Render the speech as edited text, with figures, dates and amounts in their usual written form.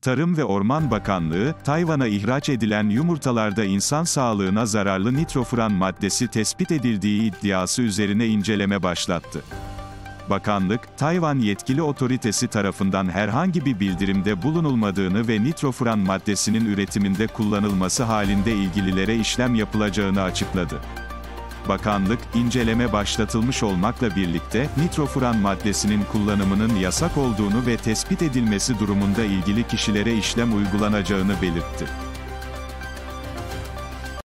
Tarım ve Orman Bakanlığı, Tayvan'a ihraç edilen yumurtalarda insan sağlığına zararlı nitrofuran maddesi tespit edildiği iddiası üzerine inceleme başlattı. Bakanlık, Tayvan yetkili otoritesi tarafından herhangi bir bildirimde bulunulmadığını ve nitrofuran maddesinin üretiminde kullanılması halinde ilgililere işlem yapılacağını açıkladı. Bakanlık, inceleme başlatılmış olmakla birlikte, nitrofuran maddesinin kullanımının yasak olduğunu ve tespit edilmesi durumunda ilgili kişilere işlem uygulanacağını belirtti.